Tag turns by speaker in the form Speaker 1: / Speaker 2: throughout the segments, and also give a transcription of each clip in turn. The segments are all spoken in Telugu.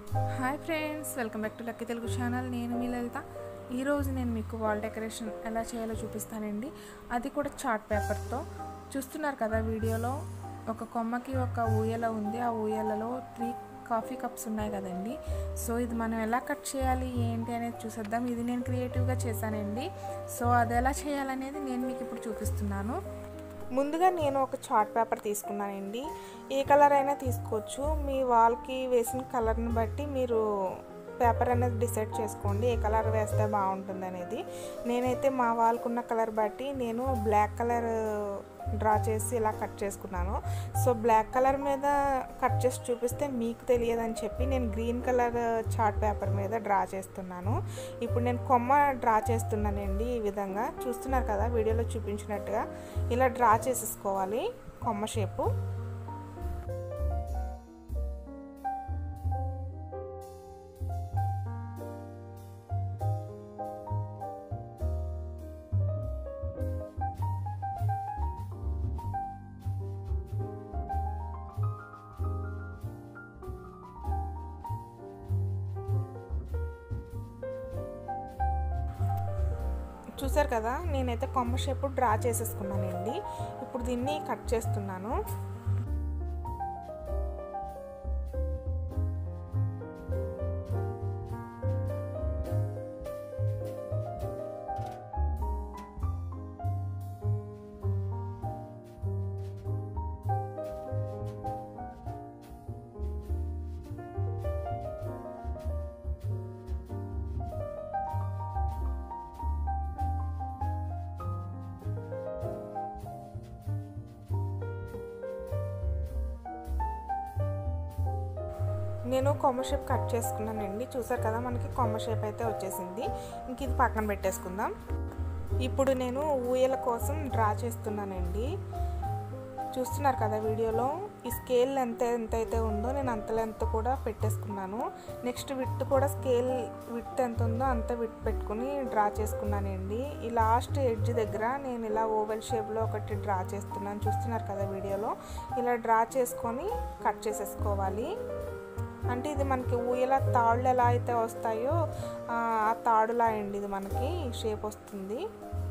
Speaker 1: Hi friends, welcome back to lucky Telugu channel. నేను మీ లలిత. ఈరోజు నేను మీకు వాల్ డెకరేషన్ ఎలా చేయాలో చూపిస్తానండి. అది కూడా చార్ట్ పేపర్తో. చూస్తున్నారు కదా వీడియోలో, ఒక కొమ్మకి ఒక ఊయల ఉంది. ఆ ఊయలలో 3 కాఫీ కప్స్ ఉన్నాయి కదండి. సో ఇది మనం ఎలా కట్ చేయాలి ఏంటి అనేది చూసేద్దాం. ఇది నేను క్రియేటివ్గా చేశానండి. సో అది ఎలా చేయాలనేది నేను మీకు ఇప్పుడు చూపిస్తున్నాను. ముందుగా నేను ఒక చార్ట్ పేపర్ తీసుకున్నానండి. ఏ కలర్ అయినా తీసుకోవచ్చు. మీ వాల్కి వేసిన కలర్ని బట్టి మీరు పేపర్ అనేది డిసైడ్ చేసుకోండి, ఏ కలర్ వేస్తే బాగుంటుంది అనేది. నేనైతే మా వాల్కి ఉన్న కలర్ బట్టి నేను బ్లాక్ కలర్ డ్రా చేసి ఇలా కట్ చేసుకున్నాను. సో బ్లాక్ కలర్ మీద కట్ చేసి చూపిస్తే మీకు తెలియదని చెప్పి నేను గ్రీన్ కలర్ చార్ట్ పేపర్ మీద డ్రా చేస్తున్నాను. ఇప్పుడు నేను కొమ్మ డ్రా చేస్తున్నానండి. ఈ విధంగా చూస్తున్నారు కదా వీడియోలో చూపించినట్టుగా ఇలా డ్రా చేసేసుకోవాలి కొమ్మ షేపు. చూసారు కదా, నేనైతే కొమ్మ షేపు డ్రా చేసేసుకున్నానండి. ఇప్పుడు దీన్ని కట్ చేస్తున్నాను. నేను కొమ్మ షేప్ కట్ చేసుకున్నానండి. చూసారు కదా, మనకి కొమ్మ షేప్ అయితే వచ్చేసింది. ఇంక ఇది పక్కన పెట్టేసుకుందాం. ఇప్పుడు నేను ఊయల కోసం డ్రా చేస్తున్నానండి. చూస్తున్నారు కదా వీడియోలో, ఈ స్కేల్ ఎంతైతే ఉందో నేను అంత లెంత్ కూడా పెట్టేసుకున్నాను. నెక్స్ట్ విడ్త్ కూడా స్కేల్ విడ్త్ ఎంత ఉందో అంత విడ్త్ పెట్టుకుని డ్రా చేసుకున్నానండి. ఈ లాస్ట్ ఎడ్జ్ దగ్గర నేను ఇలా ఓవెల్ షేప్లో ఒకటి డ్రా చేస్తున్నాను. చూస్తున్నారు కదా వీడియోలో, ఇలా డ్రా చేసుకొని కట్ చేసేసుకోవాలి. అంటే ఇది మనకి ఊయల తాళ్ళు ఎలా అయితే వస్తాయో ఆ తాడులా అండి ఇది మనకి షేప్ వస్తుంది.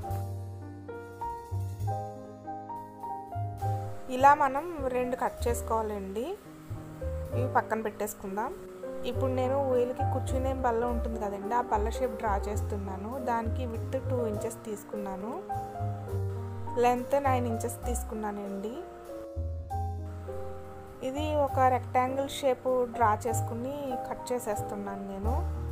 Speaker 1: ఇలా మనం 2 కట్ చేసుకోవాలండి. ఇవి పక్కన పెట్టేసుకుందాం. ఇప్పుడు నేను ఊయలకి కూర్చునే బల్ల ఉంటుంది కదండి, ఆ బల్ల షేప్ డ్రా చేస్తున్నాను. దానికి విడ్త్ 2 ఇంచెస్ తీసుకున్నాను, లెంత్ 9 ఇంచెస్ తీసుకున్నానండి. ఇది ఒక రెక్టాంగిల్ షేపు డ్రా చేసుకుని కట్ చేసేస్తున్నాను నేను.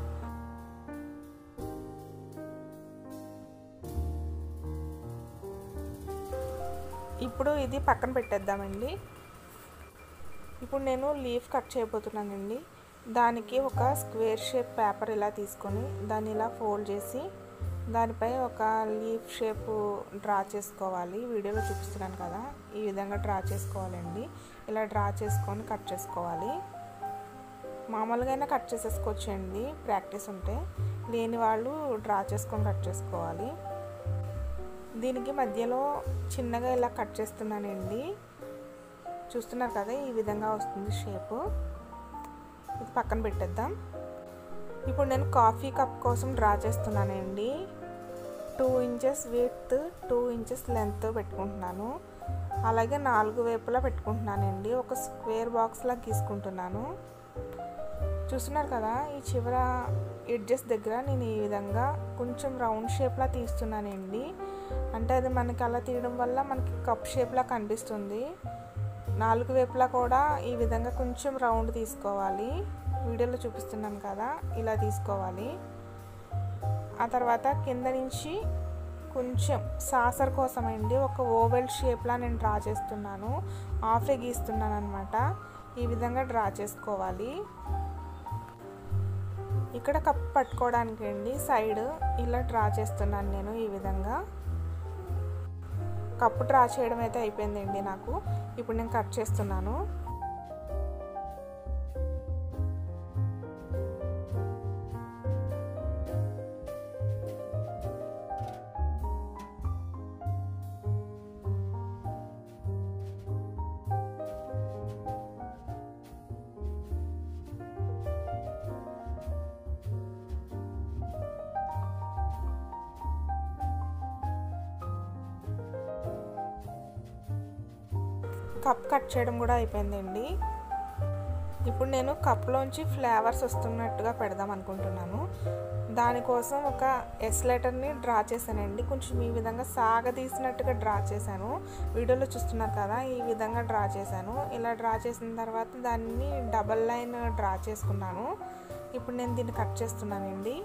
Speaker 1: ఇప్పుడు ఇది పక్కన పెట్టేద్దామండి. ఇప్పుడు నేను లీఫ్ కట్ చేయబోతున్నానండి. దానికి ఒక స్క్వేర్ షేప్ పేపర్ ఇలా తీసుకొని దాన్ని ఇలా ఫోల్డ్ చేసి దానిపై ఒక లీఫ్ షేప్ డ్రా చేసుకోవాలి. వీడియోలో చూపిస్తున్నాను కదా, ఈ విధంగా డ్రా చేసుకోవాలండి. ఇలా డ్రా చేసుకొని కట్ చేసుకోవాలి. మామూలుగా అయినా కట్ చేసేసుకోవచ్చు అండి, ప్రాక్టీస్ ఉంటే. లేని వాళ్ళు డ్రా చేసుకొని కట్ చేసుకోవాలి. దీనికి మధ్యలో చిన్నగా ఇలా కట్ చేస్తున్నానండి. చూస్తున్నారు కదా, ఈ విధంగా వస్తుంది షేపు. ఇది పక్కన పెట్టేద్దాం. ఇప్పుడు నేను కాఫీ కప్ కోసం డ్రా చేస్తున్నానండి. 2 ఇంచెస్ విడ్త్ 2 ఇంచెస్ లెంత్ పెట్టుకుంటున్నాను. అలాగే 4 వైపులా పెట్టుకుంటున్నానండి. ఒక స్క్వేర్ బాక్స్లా గీసుకుంటున్నాను. చూస్తున్నారు కదా, ఈ చివర ఎడ్జెస్ దగ్గర నేను ఈ విధంగా కొంచెం రౌండ్ షేప్లా తీస్తున్నానండి. అంటే అది మనకి అలా తీయడం వల్ల మనకి కప్ షేప్లా కనిపిస్తుంది. 4 వైపులా కూడా ఈ విధంగా కొంచెం రౌండ్ తీసుకోవాలి. వీడియోలో చూపిస్తున్నాను కదా, ఇలా తీసుకోవాలి. ఆ తర్వాత కింద నుంచి కొంచెం సాసర్ కోసం అండి ఒక ఓవెల్ షేప్లా నేను డ్రా చేస్తున్నాను. హాఫే గీస్తున్నాను అనమాట. ఈ విధంగా డ్రా చేసుకోవాలి. ఇక్కడ కప్ పట్టుకోవడానికి అండి సైడ్ ఇలా డ్రా చేస్తున్నాను నేను. ఈ విధంగా కప్పు డ్రా చేయడం అయితే అయిపోయిందండి నాకు. ఇప్పుడు నేను కట్ చేస్తున్నాను. కప్ కట్ చేయడం కూడా అయిపోయిందండి. ఇప్పుడు నేను కప్లోంచి ఫ్లేవర్స్ వస్తున్నట్టుగా పెడదాం అనుకుంటున్నాను. దానికోసం ఒక ఎస్ లెటర్ని డ్రా చేశానండి. కొంచెం ఈ విధంగా సాగదీసినట్టుగా డ్రా చేశాను. వీడియోలో చూస్తున్నారు కదా, ఈ విధంగా డ్రా చేశాను. ఇలా డ్రా చేసిన తర్వాత దాన్ని డబల్ లైన్ డ్రా చేసుకున్నాను. ఇప్పుడు నేను దీన్ని కట్ చేస్తున్నానండి.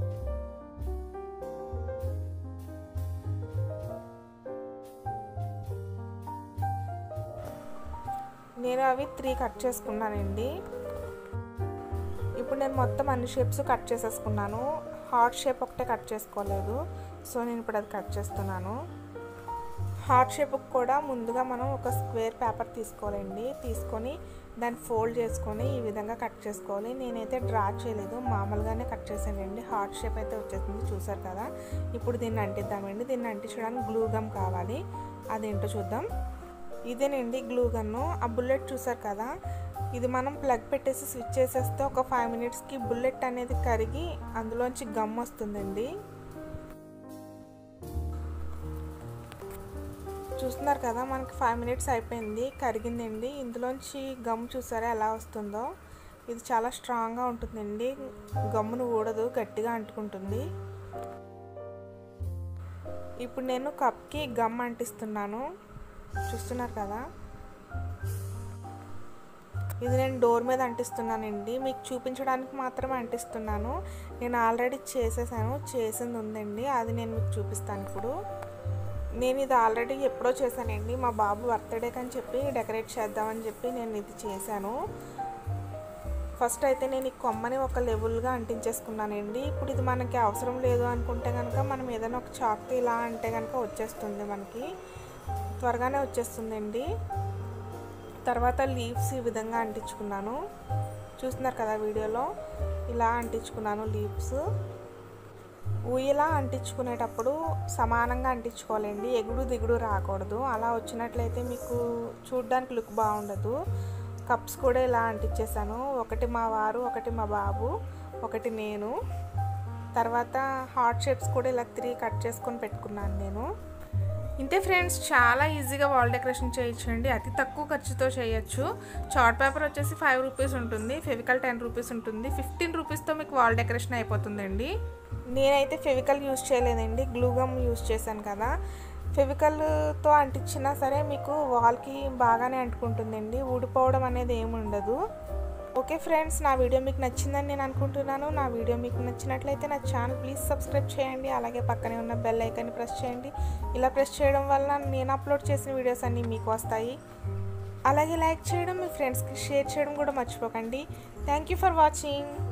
Speaker 1: నేను అవి 3 కట్ చేసుకున్నానండి. ఇప్పుడు నేను మొత్తం అన్ని షేప్స్ కట్ చేసేసుకున్నాను. హార్ట్ షేప్ ఒకటే కట్ చేసుకోలేదు. సో నేను ఇప్పుడు అది కట్ చేస్తున్నాను. హార్ట్ షేప్కి కూడా ముందుగా మనం ఒక స్క్వేర్ పేపర్ తీసుకోవాలండి. తీసుకొని దాన్ని ఫోల్డ్ చేసుకొని ఈ విధంగా కట్ చేసుకోవాలి. నేనైతే డ్రా చేయలేదు, మామూలుగానే కట్ చేశానండి. హార్ట్ షేప్ అయితే వచ్చేసింది, చూసారు కదా. ఇప్పుడు దీన్ని అంటిద్దామండి. దీన్ని అంటించడానికి గ్లూ గమ్ కావాలి. అదేంటో చూద్దాం. ఇదేనండి గ్లూ గన్ను. ఆ బుల్లెట్ చూసారు కదా, ఇది మనం ప్లగ్ పెట్టేసి స్విచ్ చేసేస్తే ఒక 5 మినిట్స్కి బుల్లెట్ అనేది కరిగి అందులోంచి గమ్ వస్తుందండి. చూస్తున్నారు కదా, మనకి 5 మినిట్స్ అయిపోయింది, కరిగిందండి. ఇందులోంచి గమ్ చూసారా ఎలా వస్తుందో. ఇది చాలా స్ట్రాంగ్గా ఉంటుందండి, గమ్మును ఊడదు, గట్టిగా అంటుకుంటుంది. ఇప్పుడు నేను కప్కి గమ్ అంటిస్తున్నాను, చూస్తున్నారు కదా. ఇది నేను డోర్ మీద అంటిస్తున్నానండి, మీకు చూపించడానికి మాత్రమే అంటిస్తున్నాను. నేను ఆల్రెడీ చేసేసాను, చేసింది ఉందండి, అది నేను మీకు చూపిస్తాను ఇప్పుడు. నేను ఇది ఆల్రెడీ ఎప్పుడో చేశానండి, మా బాబు బర్త్డేకి అని చెప్పి డెకరేట్ చేద్దామని చెప్పి నేను ఇది చేశాను. ఫస్ట్ అయితే నేను ఈ కొమ్మని ఒక లెవెల్గా అంటించేసుకున్నానండి. ఇప్పుడు ఇది మనకి అవసరం లేదు అనుకుంటే కనుక మనం ఏదైనా ఒక చాక్తో ఇలా అంటే కనుక వచ్చేస్తుంది, మనకి త్వరగానే వచ్చేస్తుందండి. తర్వాత లీవ్స్ ఈ విధంగా అంటించుకున్నాను, చూస్తున్నారు కదా వీడియోలో, ఇలా అంటించుకున్నాను లీవ్స్. ఊయలా అంటించుకునేటప్పుడు సమానంగా అంటించుకోవాలండి, ఎగుడు దిగుడు రాకూడదు. అలా వచ్చినట్లయితే మీకు చూడ్డానికి లుక్ బాగుండదు. కప్స్ కూడా ఇలా అంటించేసాను, ఒకటి మా వారు, ఒకటి మా బాబు, ఒకటి నేను. తర్వాత హార్ట్ షేప్స్ కూడా ఇలా 3 కట్ చేసుకొని పెట్టుకున్నాను నేను. ఇంతే ఫ్రెండ్స్, చాలా ఈజీగా వాల్ డెకరేషన్ చేయొచ్చండి, అతి తక్కువ ఖర్చుతో చేయొచ్చు. చార్ట్ పేపర్ వచ్చేసి 5 రూపీస్ ఉంటుంది, ఫెవికల్ 10 రూపీస్ ఉంటుంది. 15 రూపీస్తో మీకు వాల్ డెకరేషన్ అయిపోతుందండి. నేనైతే ఫెవికల్ యూజ్ చేయలేదండి, గ్లూ గమ్ యూజ్ చేశాను కదా. ఫెవికల్తో అంటించినా సరే మీకు వాల్కి బాగానే అంటుకుంటుందండి, ఊడిపోవడం అనేది ఏమి ఉండదు. ఓకే ఫ్రెండ్స్, నా వీడియో మీకు నచ్చిందని నేను అనుకుంటున్నాను. నా వీడియో మీకు నచ్చినట్లయితే నా ఛానల్ ప్లీజ్ సబ్స్క్రైబ్ చేయండి. అలాగే పక్కనే ఉన్న బెల్ ఐకాన్ని ప్రెస్ చేయండి. ఇలా ప్రెస్ చేయడం వల్ల నేను అప్లోడ్ చేసిన వీడియోస్ అన్నీ మీకు వస్తాయి. అలాగే లైక్ చేయడం, మీ ఫ్రెండ్స్కి షేర్ చేయడం కూడా మర్చిపోకండి. Thank you for watching.